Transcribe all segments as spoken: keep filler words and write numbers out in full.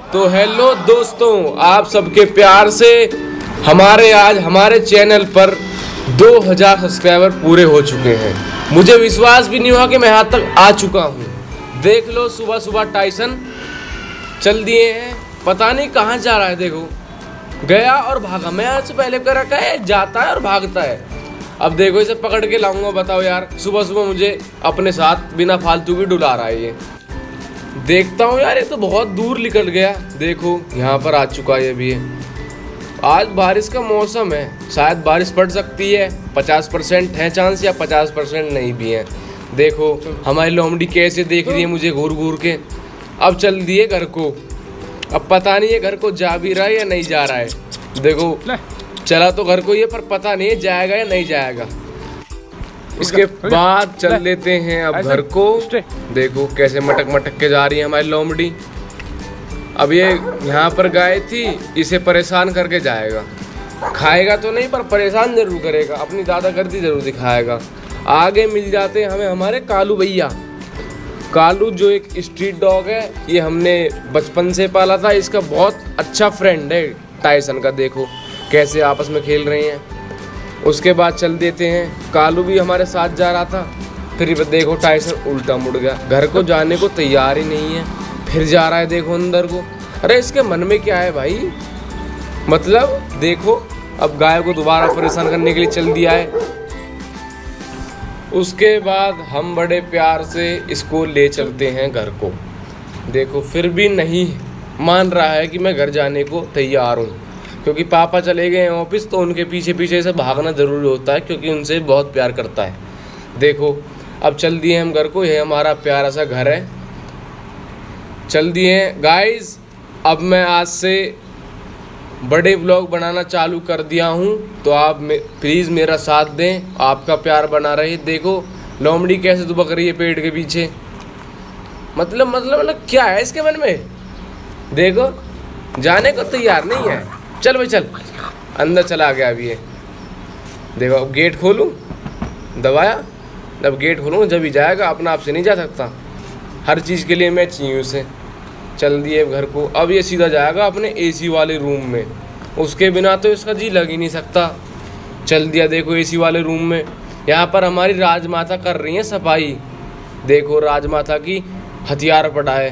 तो हेलो दोस्तों, आप सबके प्यार से हमारे आज हमारे चैनल पर दो हज़ार सब्सक्राइबर पूरे हो चुके हैं। मुझे विश्वास भी नहीं हुआ कि मैं यहाँ तक आ चुका हूँ। देख लो, सुबह सुबह टाइसन चल दिए हैं, पता नहीं कहाँ जा रहा है। देखो, गया और भागा। मैं आज से पहले कर रखा है, जाता है और भागता है। अब देखो, इसे पकड़ के लाऊंगा। बताओ यार, सुबह सुबह मुझे अपने साथ बिना फालतू की डुला रहा है ये। देखता हूँ यार, ये तो बहुत दूर निकल गया। देखो, यहाँ पर आ चुका है ये भी है। आज बारिश का मौसम है, शायद बारिश पड़ सकती है। पचास परसेंट है चांस या पचास परसेंट नहीं भी है। देखो हमारी लोमड़ी कैसे देख रही है मुझे घूर घूर के। अब चल दिए घर को। अब पता नहीं है घर को जा भी रहा है या नहीं जा रहा है। देखो, चला तो घर को ये, पर पता नहीं है जाएगा या नहीं जाएगा। इसके बाद चल लेते हैं अब घर को। देखो कैसे मटक मटक के जा रही है हमारी लोमड़ी। अब ये यहाँ पर गाय थी, इसे परेशान करके जाएगा। खाएगा तो नहीं, पर परेशान जरूर करेगा। अपनी दादागिरी जरूर दिखाएगा। आगे मिल जाते हैं हमें हमारे कालू भैया। कालू जो एक स्ट्रीट डॉग है, ये हमने बचपन से पाला था। इसका बहुत अच्छा फ्रेंड है टाइसन का। देखो कैसे आपस में खेल रहे हैं। उसके बाद चल देते हैं, कालू भी हमारे साथ जा रहा था। फिर देखो टाइसन उल्टा मुड़ गया, घर को जाने को तैयार ही नहीं है। फिर जा रहा है देखो अंदर को। अरे इसके मन में क्या है भाई? मतलब देखो, अब गाय को दोबारा परेशान करने के लिए चल दिया है। उसके बाद हम बड़े प्यार से इसको ले चलते हैं घर को। देखो फिर भी नहीं मान रहा है कि मैं घर जाने को तैयार हूँ, क्योंकि पापा चले गए हैं ऑफिस, तो उनके पीछे पीछे से भागना ज़रूरी होता है, क्योंकि उनसे बहुत प्यार करता है। देखो अब चल दिए हम घर को। यह हमारा प्यारा सा घर है। चल दिए हैं गाइस। अब मैं आज से बड़े व्लॉग बनाना चालू कर दिया हूँ, तो आप प्लीज़ मेरा साथ दें, आपका प्यार बना रहे। देखो लोमड़ी कैसे दुबक रही है पेड़ के पीछे। मतलब मतलब मतलब क्या है इसके मन में? देखो जाने को तैयार नहीं है। चल भाई चल, अंदर चला गया अभी ये। देखो अब गेट खोलूँ, दबाया। जब गेट खोलूँ जब ही जाएगा, अपना आप से नहीं जा सकता। हर चीज़ के लिए मैं चाहिए उसे। चल दिए घर को। अब ये सीधा जाएगा अपने एसी वाले रूम में। उसके बिना तो इसका जी लग ही नहीं सकता। चल दिया देखो एसी वाले रूम में। यहाँ पर हमारी राजमाता कर रही है सफाई। देखो राजमाता की हथियार पड़ा है।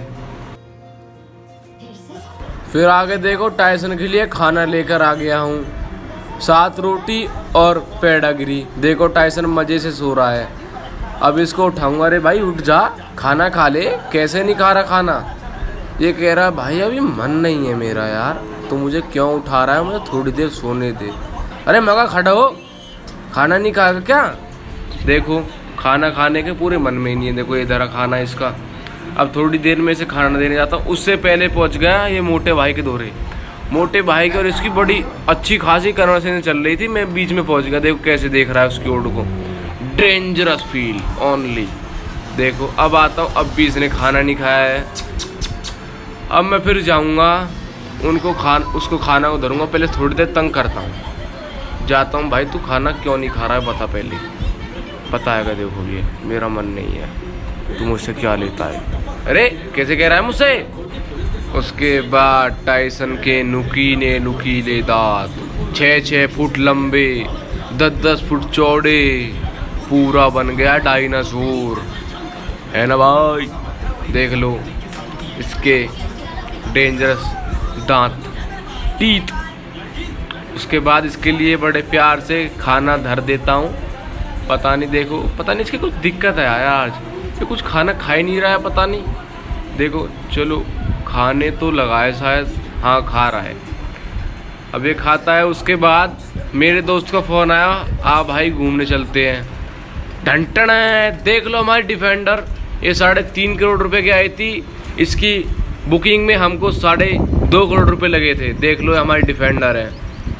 फिर आगे देखो टाइसन के लिए खाना लेकर आ गया हूँ, सात रोटी और पेडागिरी। देखो टाइसन मज़े से सो रहा है। अब इसको उठाऊंगा। अरे भाई उठ जा, खाना खा ले। कैसे नहीं खा रहा खाना? ये कह रहा है भाई अभी मन नहीं है मेरा यार, तो मुझे क्यों उठा रहा है? मुझे थोड़ी देर सोने दे। अरे मगा खड़ा हो, खाना नहीं खाएगा क्या? देखो खाना खाने के पूरे मन में ही नहीं है। देखो इधर खाना इसका। अब थोड़ी देर में इसे खाना देने जाता हूँ। उससे पहले पहुँच गया ये मोटे भाई के दौरे। मोटे भाई की और इसकी बड़ी अच्छी खासी कन्वर्सेशन चल रही थी। मैं बीच में पहुँच गया। देखो कैसे देख रहा है उसकी ओर को। Dangerous feel only. देखो अब आता हूँ। अब भी इसने खाना नहीं खाया है। अब मैं फिर जाऊँगा उनको खान उसको खाना को धरूँगा। पहले थोड़ी देर तंग करता हूँ। जाता हूँ, भाई तू खाना क्यों नहीं खा रहा है बता पहले। बताएगा देखो ये मेरा मन नहीं है, तू मुझसे क्या लेता है? अरे कैसे कह रहा है मुझसे? उसके बाद टाइसन के नुकीले नुकीले दांत, छः छः फुट लंबे, दस दस फुट चौड़े, पूरा बन गया डायनासोर, है ना भाई? देख लो इसके डेंजरस दांत, टीथ। उसके बाद इसके लिए बड़े प्यार से खाना धर देता हूँ। पता नहीं, देखो पता नहीं इसकी कुछ दिक्कत है आज, ये कुछ खाना खा ही नहीं रहा है, पता नहीं। देखो चलो खाने तो लगाए शायद, हाँ खा रहा है। अब ये खाता है। उसके बाद मेरे दोस्त का फ़ोन आया, आ भाई घूमने चलते हैं। ढंटन है। देख लो हमारी डिफेंडर, ये साढ़े तीन करोड़ रुपए की आई थी। इसकी बुकिंग में हमको साढ़े दो करोड़ रुपए लगे थे। देख लो हमारी डिफेंडर है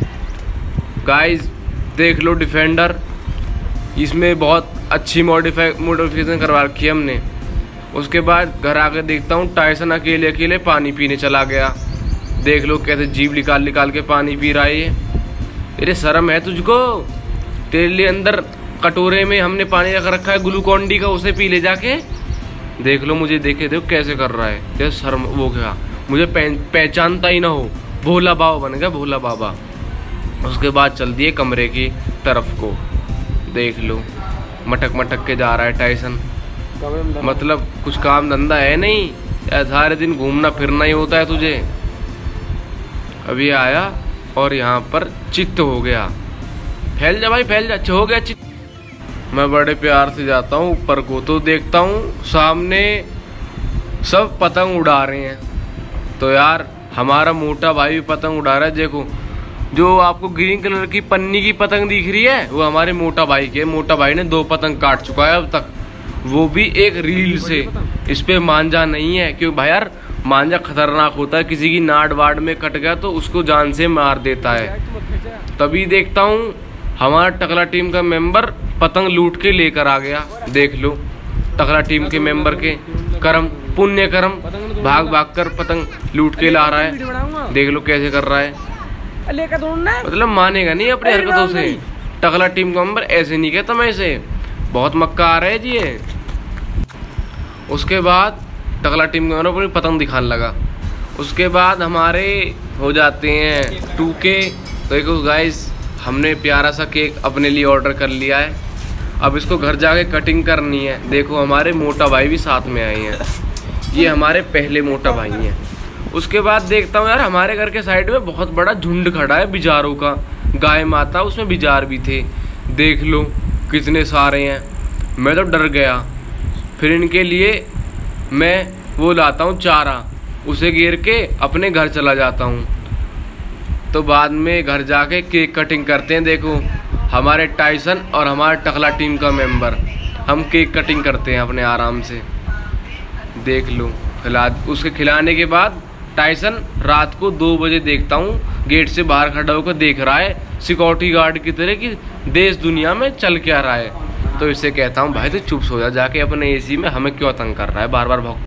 गाइस। देख लो डिफेंडर, इसमें बहुत अच्छी मॉडिफाई मॉडिफिकेशन करवा रखी है हमने। उसके बाद घर आकर देखता हूँ टाइसन अकेले अकेले पानी पीने चला गया। देख लो कैसे जीभ निकाल निकाल के पानी पी रहा है ये। तेरे शर्म है तुझको? तेरे लिए अंदर कटोरे में हमने पानी रख रखा है ग्लूकॉन डी का, उसे पी ले जाके। देख लो मुझे, देखे देखो कैसे कर रहा है। जैसे शर्म वो क्या मुझे पहचानता ही ना हो। भोला बाबा बन गया, भोला बाबा। उसके बाद चल दिए कमरे की तरफ को, देख लो मटक मटक के जा रहा है टाइसन। मतलब कुछ काम धंधा है नहीं, सारे दिन घूमना फिरना ही होता है तुझे। अभी आया और यहाँ पर चित्त हो गया। फैल जा भाई, फैल जा, हो गया चित्त। मैं बड़े प्यार से जाता हूँ ऊपर को, तो देखता हूँ सामने सब पतंग उड़ा रहे हैं। तो यार हमारा मोटा भाई भी पतंग उड़ा रहा है। देखो जो आपको ग्रीन कलर की पन्नी की पतंग दिख रही है, वो हमारे मोटा भाई के। मोटा भाई ने दो पतंग काट चुका है अब तक, वो भी एक रील से। इस पे मांझा नहीं है, क्योंकि भाई यार मांझा खतरनाक होता है, किसी की नाड़ वाड़ में कट गया तो उसको जान से मार देता है। तभी देखता हूँ हमारा टकला टीम का मेंबर पतंग लूट के लेकर आ गया। देख लो टकला टीम के मेंबर के कर्म, पुण्य कर्म, भाग भाग कर पतंग लूट के ला रहा है। देख लो कैसे कर रहा है, मतलब मानेगा नहीं अपनी हरकतों से। टकला टीम का मेंबर ऐसे नहीं कहता मैं इसे, बहुत मक्का आ रहा है जी ये। उसके बाद टकला टीम का मेंबर अपनी पतंग दिखाने लगा। उसके बाद हमारे हो जाते हैं टू के। देखो गाइस हमने प्यारा सा केक अपने लिए ऑर्डर कर लिया है, अब इसको घर जाके कटिंग करनी है। देखो हमारे मोटा भाई भी साथ में आए हैं, ये हमारे पहले मोटा भाई हैं। उसके बाद देखता हूँ यार हमारे घर के साइड में बहुत बड़ा झुंड खड़ा है बिजारों का, गाय माता उसमें बिजार भी थे। देख लो कितने सारे हैं, मैं तो डर गया। फिर इनके लिए मैं वो लाता हूँ चारा, उसे घेर के अपने घर चला जाता हूँ। तो बाद में घर जाके केक कटिंग करते हैं। देखो हमारे टाइसन और हमारे टकला टीम का मेंबर, हम केक कटिंग करते हैं अपने आराम से। देख लो खिला, उसके खिलाने के बाद टाइसन रात को दो बजे देखता हूँ गेट से बाहर खड़ा होकर देख रहा है सिक्योरिटी गार्ड की तरह कि देश दुनिया में चल क्या रहा है। तो इससे कहता हूँ भाई तो चुप सो जा जाके अपने एसी में, हमें क्यों तंग कर रहा है बार बार भौंक